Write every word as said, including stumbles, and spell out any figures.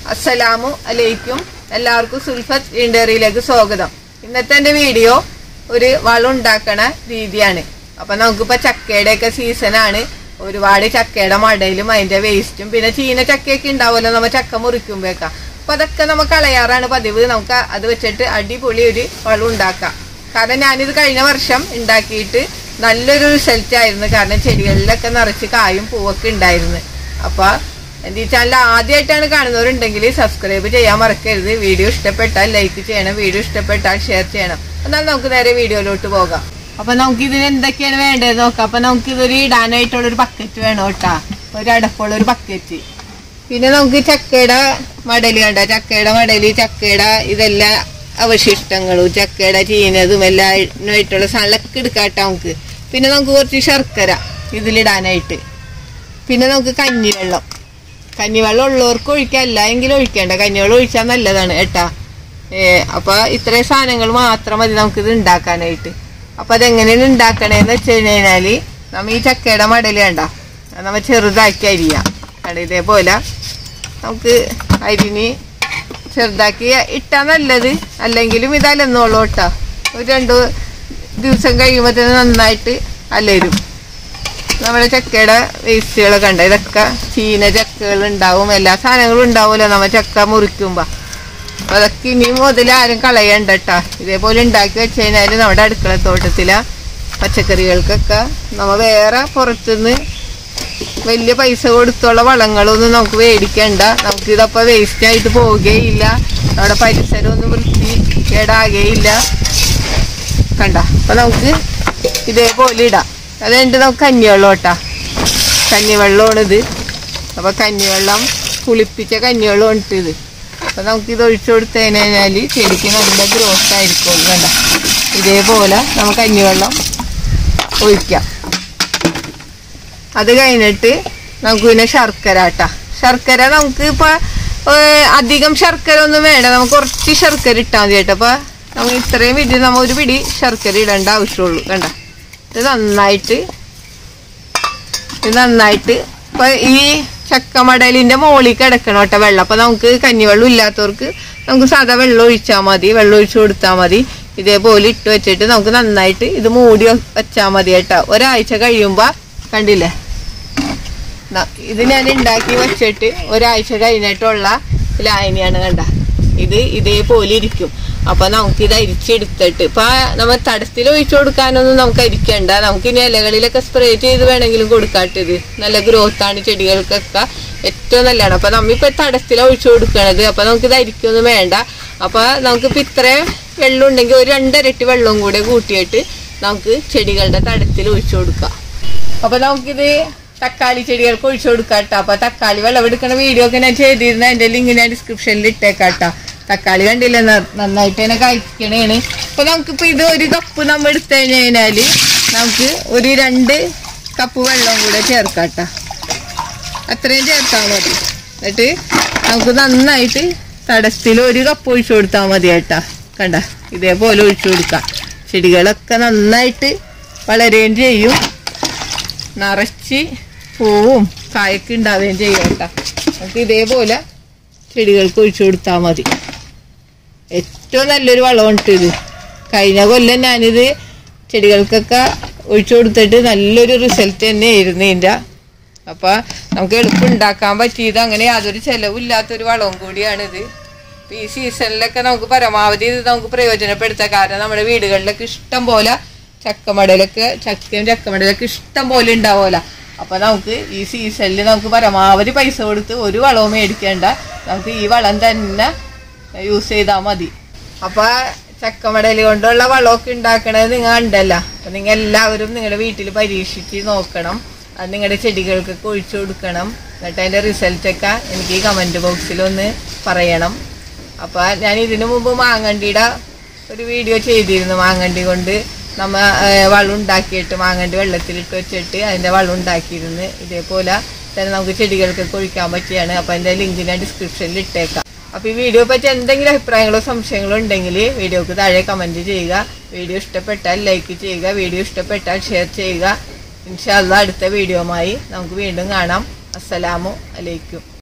അസ്സലാമു അലൈക്കും. എല്ലാവർക്കും സുൽഫത്ത് ഇൻഡറിയിലേക്ക് സ്വാഗതം. ഇന്നത്തെ എന്റെ വീഡിയോ ഒരു വളം ഉണ്ടാക്കണ രീതിയാണ്. അപ്പൊ നമുക്കിപ്പോ ചക്കയുടെ ഒക്കെ സീസണാണ്. ഒരുപാട് ചക്കയുടെ മടയിലും അതിന്റെ വേസ്റ്റും പിന്നെ ചീന ചക്കയൊക്കെ ഉണ്ടാവുമല്ലോ നമ്മ ചക്ക മുറിക്കുമ്പോഴേക്കാം. അപ്പൊ അതൊക്കെ നമുക്ക് കളയാറാണ് പതിവ്. നമുക്ക് അത് വെച്ചിട്ട് അടിപൊളി ഒരു വളം ഉണ്ടാക്കാം. കാരണം ഞാനിത് കഴിഞ്ഞ വർഷം ഉണ്ടാക്കിയിട്ട് നല്ലൊരു റിസൾട്ട് ആയിരുന്നു. കാരണം ചെടികളിലൊക്കെ നിറച്ച് കായും പൂവൊക്കെ ഉണ്ടായിരുന്നു. അപ്പൊ എന്റെ ഈ ചാനൽ ആദ്യമായിട്ടാണ് കാണുന്നവരുണ്ടെങ്കിൽ സബ്സ്ക്രൈബ് ചെയ്യാൻ മറക്കരുത്. വീഡിയോ ഇഷ്ടപ്പെട്ടാൽ ലൈക്ക് ചെയ്യണം, വീഡിയോ ഇഷ്ടപ്പെട്ടാൽ ഷെയർ ചെയ്യണം. എന്നാൽ നമുക്ക് നേരെ വീഡിയോയിലോട്ട് പോകാം. അപ്പൊ നമുക്ക് ഇതിന് എന്തൊക്കെയാണ് വേണ്ടത് നോക്കാം. അപ്പൊ നമുക്ക് ഇതൊരു ഇടാനായിട്ടുള്ള ഒരു ബക്കറ്റ് വേണം കേട്ടാ, ഒരു അടപ്പുള്ള ഒരു ബക്കറ്റ്. പിന്നെ നമുക്ക് ചക്കയുടെ മടല് കണ്ട, ചക്കയുടെ മടല്, ചക്കയുടെ ഇതെല്ലാം അവശിഷ്ടങ്ങളും ചക്കയുടെ ചീനതും എല്ലായിട്ടുള്ള സാധനങ്ങളൊക്കെ എടുക്കാട്ടോ നമുക്ക്. പിന്നെ നമുക്ക് കുറച്ച് ശർക്കര ഇതിലിടാനായിട്ട്. പിന്നെ നമുക്ക് കഞ്ഞിവെള്ളം, കഞ്ഞിവെള്ളം ഉള്ളവർക്ക് ഒഴിക്കാം, അല്ല എങ്കിലും ഒഴിക്കേണ്ട. കഞ്ഞിവെള്ളം ഒഴിച്ചാൽ നല്ലതാണ് കേട്ടാ. ഏർ അപ്പൊ ഇത്രയും സാധനങ്ങൾ മാത്രം മതി നമുക്കിത് ഉണ്ടാക്കാനായിട്ട്. അപ്പൊ അതെങ്ങനെയാണ് ഉണ്ടാക്കണേന്ന് വെച്ച് കഴിഞ്ഞാല് നമ്മ ഈ ചക്കയുടെ മടല് കണ്ട നമ്മ ചെറുതാക്കി അരിയാം. കണ്ട ഇതേപോലെ നമുക്ക് അരിഞ്ഞ് ചെറുതാക്കി ഇട്ടാ നല്ലത്. അല്ലെങ്കിലും ഇത് അലന്നോളൂ കേട്ടാ. ഒരു രണ്ടു ദിവസം കഴിയുമ്പോഴത്തേന് നന്നായിട്ട് അലരും. നമ്മുടെ ചക്കയുടെ വേസ്റ്റുകളൊക്കെ ഉണ്ട്. ഇതൊക്കെ ചീന ചക്കകൾ ഉണ്ടാവും, എല്ലാ സാധനങ്ങളും ഉണ്ടാവുമല്ലോ നമ്മ ചക്ക മുറിക്കുമ്പോ. അപ്പൊ അതൊക്കെ ഇനി മുതൽ ആരും കളയണ്ട കേട്ടാ. ഇതേപോലെ ഉണ്ടാക്കി വെച്ച് കഴിഞ്ഞാല് നമ്മുടെ അടുക്കളത്തോട്ടത്തിലെ പച്ചക്കറികൾക്കൊക്കെ നമ്മ വേറെ പുറത്തുനിന്ന് വലിയ പൈസ കൊടുത്തുള്ള വളങ്ങളൊന്നും നമുക്ക് മേടിക്കണ്ട. നമുക്ക് ഇതപ്പോ വേസ്റ്റ് ആയിട്ട് പോവുകയില്ല, നമ്മുടെ പരിസരം ഒന്നും വൃത്തി കേടാകുകയില്ല. കണ്ട അപ്പൊ നമുക്ക് ഇതേപോലെ ഇടാം. അതുകഴിഞ്ഞിട്ട് നമുക്ക് കഞ്ഞിവെള്ളം കേട്ടാ, കഞ്ഞിവെള്ളമാണ് ഇത്. അപ്പൊ കഞ്ഞിവെള്ളം കുളിപ്പിച്ച കഞ്ഞിവെള്ളം ഉണ്ട് ഇത്. അപ്പൊ നമുക്കിത് ഒഴിച്ചു കൊടുത്തു കഴിഞ്ഞാല് ചെടിക്ക് നല്ല ഗ്രോത്ത് ആയിരിക്കും. കണ്ട ഇതേപോലെ നമുക്ക് കഞ്ഞിവെള്ളം ഒഴിക്കാം. അത് കഴിഞ്ഞിട്ട് നമുക്ക് പിന്നെ ശർക്കര കേട്ടാ. ശർക്കര നമുക്ക് ഇപ്പൊ അധികം ശർക്കര ഒന്നും വേണ്ട, നമുക്ക് കുറച്ച് ശർക്കര ഇട്ടാൽ മതി കേട്ടോ. അപ്പൊ നമുക്ക് ഇത്രയും പിടി നമ്മ ഒരു പിടി ശർക്കര ഇടേണ്ട ആവശ്യമുള്ളൂ. കണ്ട ഇത് നന്നായിട്ട് ഇത് നന്നായിട്ട് ഇപ്പൊ ഈ ചക്കമടലിന്റെ മോളിൽ കിടക്കണം കേട്ടോ വെള്ളം. അപ്പൊ നമുക്ക് കഞ്ഞിവെള്ളം ഇല്ലാത്തവർക്ക് നമുക്ക് സാധാ വെള്ളം ഒഴിച്ചാൽ മതി, വെള്ളം ഒഴിച്ചു കൊടുത്താൽ മതി. ഇതേപോലെ ഇട്ട് വെച്ചിട്ട് നമുക്ക് നന്നായിട്ട് ഇത് മൂടി വെച്ചാൽ മതി കേട്ടോ. ഒരാഴ്ച കഴിയുമ്പോ കണ്ടില്ലേ, ഇത് ഞാൻ ഉണ്ടാക്കി വെച്ചിട്ട് ഒരാഴ്ച കഴിഞ്ഞിട്ടുള്ള ലായനിയാണ് കണ്ട. ഇത് ഇതേപോലെ ഇരിക്കും. അപ്പൊ നമുക്ക് ഇത് അരിച്ചെടുത്തിട്ട് ഇപ്പൊ നമ്മ തടത്തിൽ ഒഴിച്ചു കൊടുക്കാനൊന്നും നമുക്ക് അരിക്കണ്ട. നമുക്ക് ഇനി ഇലകളിലൊക്കെ സ്പ്രേ ചെയ്ത് വേണമെങ്കിലും കൊടുക്കാട്ടത്. നല്ല ഗ്രോത്ത് ആണ് ചെടികൾക്കൊക്കെ ഏറ്റവും നല്ലതാണ്. അപ്പൊ നമ്മിപ്പോ തടത്തിൽ ഒഴിച്ചു കൊടുക്കണത്. അപ്പൊ നമുക്കിത് അരിക്കൊന്നും വേണ്ട. അപ്പൊ നമുക്കിപ്പോ ഇത്രയും വെള്ളം ഉണ്ടെങ്കിൽ ഒരു രണ്ടരട്ടി വെള്ളവും കൂടെ കൂട്ടിയിട്ട് നമുക്ക് ചെടികളുടെ തടത്തിൽ ഒഴിച്ചു കൊടുക്കാം. അപ്പൊ നമുക്കിത് തക്കാളി ചെടികൾക്ക് ഒഴിച്ചു കൊടുക്കാട്ടോ. അപ്പൊ തക്കാളി വിളവെടുക്കണ വീഡിയോ ഒക്കെ ഞാൻ ചെയ്തിരുന്ന എന്റെ ലിങ്ക് ഞാൻ ഡിസ്ക്രിപ്ഷനിൽ ഇട്ടേക്കാട്ടോ. തക്കാളി കണ്ടില്ല നന്നായിട്ട് തന്നെ കഴിക്കണേണ്. അപ്പൊ നമുക്കിപ്പോ ഇത് ഒരു കപ്പ് നമ്മൾ എടുത്തു കഴിഞ്ഞാല് നമുക്ക് ഒരു രണ്ട് കപ്പ് വെള്ളം കൂടെ ചേർക്കാട്ടോ. അത്രയും ചേർത്താൽ മതി. എന്നിട്ട് നമുക്ക് നന്നായിട്ട് തടത്തിൽ ഒരു കപ്പ് ഒഴിച്ചു കൊടുത്താൽ മതി കേട്ടാ. കണ്ട ഇതേപോലെ ഒഴിച്ചു കൊടുക്കാം. ചെടികളൊക്കെ നന്നായിട്ട് വളരുകയും ചെയ്യും, നിറച്ച് പൂവും കായൊക്കെ ഉണ്ടാവുകയും ചെയ്യും കേട്ടാ. നമുക്ക് ഇതേപോലെ ചെടികൾക്ക് ഒഴിച്ചു കൊടുത്താൽ മതി. ഏറ്റവും നല്ലൊരു വളമുണ്ട് ഇത്. കഴിഞ്ഞ കൊല്ലം ഞാനിത് ചെടികൾക്കൊക്കെ ഒഴിച്ചു കൊടുത്തിട്ട് നല്ലൊരു റിസൾട്ട് തന്നെ ആയിരുന്നു ഇതിൻ്റെ. അപ്പൊ നമുക്ക് എളുപ്പം ഉണ്ടാക്കാൻ പറ്റിയത്, അങ്ങനെ യാതൊരു ചെലവില്ലാത്തൊരു വളവും കൂടിയാണിത്. ഈ സീസണിലൊക്കെ നമുക്ക് പരമാവധി ഇത് നമുക്ക് പ്രയോജനപ്പെടുത്താം. കാരണം നമ്മുടെ വീടുകളിലൊക്കെ ഇഷ്ടം പോലെ ചക്കമടലൊക്കെ ചക്കയും ചക്കമടലൊക്കെ ഇഷ്ടം പോലെ ഉണ്ടാവുമല്ലോ. അപ്പൊ നമുക്ക് ഈ സീസണിൽ നമുക്ക് പരമാവധി പൈസ കൊടുത്ത് ഒരു വളവും മേടിക്കേണ്ട, നമുക്ക് ഈ വളം തന്നെ യൂസ് ചെയ്താൽ മതി. അപ്പൊ ചക്കമടല് കൊണ്ടുള്ള വളമൊക്കെ ഉണ്ടാക്കണത് നിങ്ങൾ ഉണ്ടല്ലോ. അപ്പൊ നിങ്ങൾ എല്ലാവരും നിങ്ങളുടെ വീട്ടിൽ പരീക്ഷിച്ച് നോക്കണം. അത് നിങ്ങളുടെ ചെടികൾക്കൊക്കെ ഒഴിച്ചു കൊടുക്കണം. എന്നിട്ട് അതിന്റെ റിസൾട്ടൊക്കെ എനിക്ക് കമന്റ് ബോക്സിൽ ഒന്ന് പറയണം. അപ്പൊ ഞാൻ ഇതിനു മുമ്പ് മാങ്ങണ്ടിയുടെ ഒരു വീഡിയോ ചെയ്തിരുന്നു. മാങ്ങണ്ടി കൊണ്ട് നമ്മ വളം ഉണ്ടാക്കിയിട്ട് മാങ്ങണ്ടി വെള്ളത്തിലിട്ട് വെച്ചിട്ട് അതിന്റെ വളം ഉണ്ടാക്കിയിരുന്നു. ഇതേപോലെ തന്നെ നമുക്ക് ചെടികൾക്കൊക്കെ ഒഴിക്കാൻ പറ്റിയാണ്. അപ്പൊ അതിന്റെ ലിങ്ക് ഞാൻ ഡിസ്ക്രിപ്ഷനിൽ ഇട്ടേക്കാം. അപ്പൊ ഈ വീഡിയോ പറ്റി എന്തെങ്കിലും അഭിപ്രായങ്ങളോ സംശയങ്ങളോ ഉണ്ടെങ്കിൽ വീഡിയോക്ക് താഴെ കമന്റ് ചെയ്യുക. വീഡിയോ ഇഷ്ടപ്പെട്ടാൽ ലൈക്ക് ചെയ്യുക, വീഡിയോ ഇഷ്ടപ്പെട്ടാൽ ഷെയർ ചെയ്യുക. ഇൻഷാ അല്ലാഹ് അടുത്ത വീഡിയോയുമായി നമുക്ക് വീണ്ടും കാണാം. അസ്സലാമു അലൈക്കും.